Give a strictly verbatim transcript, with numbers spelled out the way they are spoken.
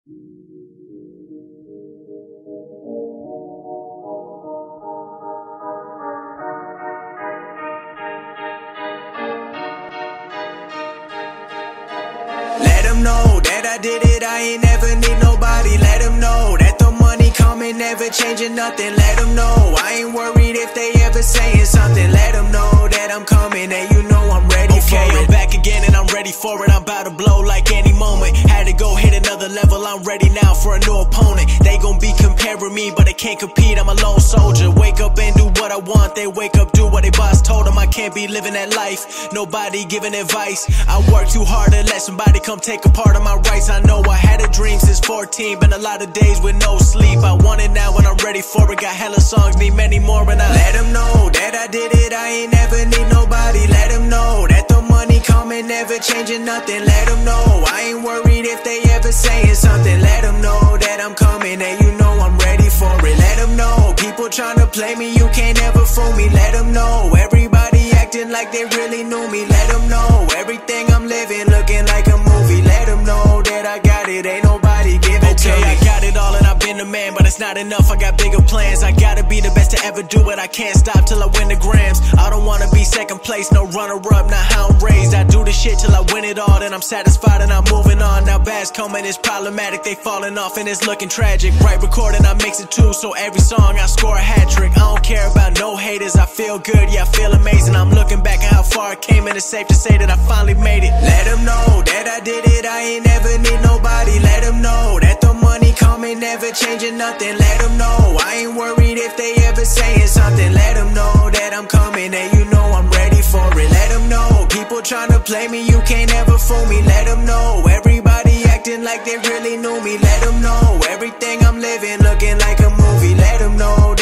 Let them know that I did it, I ain't never need nobody. Let them know that the money coming, never changing nothing. Let them know I ain't worried if they ever saying something. Let them know that I'm coming and you know I'm ready okay, for it. Okay, I'm back again and I'm ready for it. I'm about to blow like any moment. Had to go hit another level, I'm ready now for a new opponent. They gon' be comparing me, but they can't compete, I'm a lone soldier. Wake up and do what I want, they wake up, do what they boss told them. I can't be living that life, nobody giving advice. I work too hard to let somebody come take a part of my rights. I know I had a dream since fourteen, been a lot of days with no sleep. I want it now and I'm ready for it, got hella songs, need many more. And I let them know that I did it, I ain't never need nobody. Let them know that the money coming, never changing nothing. Let them know I ain't worried if they ever saying something. Let them know that I'm coming and you know I'm ready for it. Let them know people tryna play me, you can't ever fool me. Let them know everybody acting like they really knew me. Let them know everything I'm living looking like a movie. Let them know that I got it, ain't nobody give it to me. Okay, I got it all and I've been the man, but it's not enough, I got bigger plans. I gotta be the best to ever do it, I can't stop till I win the grams. I don't wanna be second place, no runner-up, not how I'm raised. I do the shit till I win it all, then I'm satisfied and I'm moving on. Now bad's coming, it's problematic, they falling off and it's looking tragic. Right recording, I mix it too, so every song I score a hat trick. I don't care about no haters, I feel good, yeah I feel amazing. I'm looking back at how far I came and it's safe to say that I finally made it. Let them know that I did it, I ain't never need nobody. Let them know that the money coming, never changing nothing. Let them know I ain't worried if they ever saying something. Let them know that I'm coming and you know I'm ready for it. Let them know people tryna play me, you can't ever fool me. Let them know everybody acting like they really knew me. Let them know everything I'm living looking like a movie. Let them know